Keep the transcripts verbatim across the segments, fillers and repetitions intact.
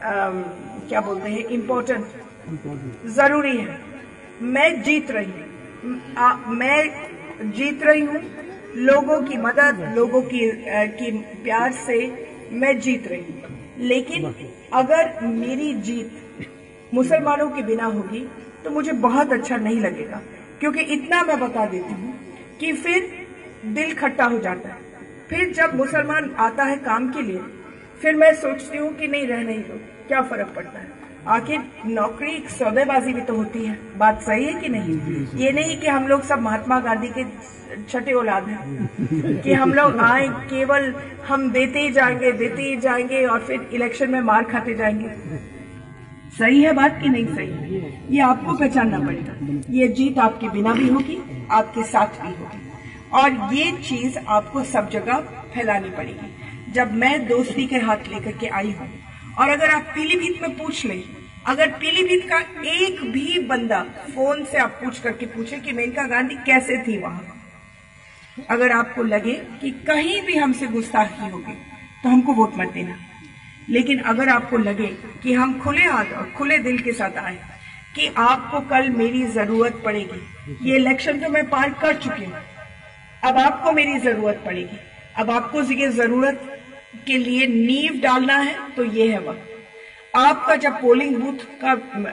क्या बोलते हैं इम्पोर्टेंट, जरूरी है। मैं जीत रही हूँ, मैं जीत रही हूँ लोगों की मदद, लोगों की, आ, की प्यार से मैं जीत रही हूँ। लेकिन अगर मेरी जीत मुसलमानों के बिना होगी तो मुझे बहुत अच्छा नहीं लगेगा, क्योंकि इतना मैं बता देती हूँ कि फिर दिल खट्टा हो जाता है। फिर जब मुसलमान आता है काम के लिए, फिर मैं सोचती हूँ कि नहीं, रहने ही दो, क्या फर्क पड़ता है। आखिर नौकरी सौदेबाजी भी तो होती है। बात सही है कि नहीं? ये नहीं कि हम लोग सब महात्मा गांधी के छठे औलाद हैं कि हम लोग आए केवल हम देते ही जाएंगे देते ही जाएंगे और फिर इलेक्शन में मार खाते जाएंगे। सही है बात कि नहीं सही है? ये आपको पहचानना पड़ेगा। ये जीत आपके बिना भी होगी, आपके साथ भी होगी, और ये चीज आपको सब जगह फैलानी पड़ेगी। जब मैं दोस्ती के हाथ लेकर के आई हूँ, और अगर आप पीलीभीत में पूछ लें, अगर पीलीभीत का एक भी बंदा फोन से आप पूछ करके पूछे कि मेनका गांधी कैसे थी वहां, अगर आपको लगे कि कहीं भी हमसे गुस्ताखी होगी तो हमको वोट मत देना। लेकिन अगर आपको लगे कि हम खुले हाथ और खुले दिल के साथ आए कि आपको कल मेरी जरूरत पड़ेगी, ये इलेक्शन तो मैं पार कर चुकी हूँ, अब आपको मेरी जरूरत पड़ेगी, अब आपको ये जरूरत के लिए नींव डालना है, तो ये है वक्त। आपका जब पोलिंग बूथ का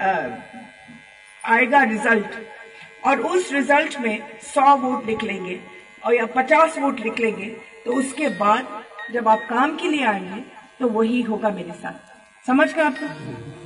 आएगा रिजल्ट, और उस रिजल्ट में सौ वोट निकलेंगे और या पचास वोट निकलेंगे, तो उसके बाद जब आप काम के लिए आएंगे तो वही होगा मेरे साथ। समझ गए आपको?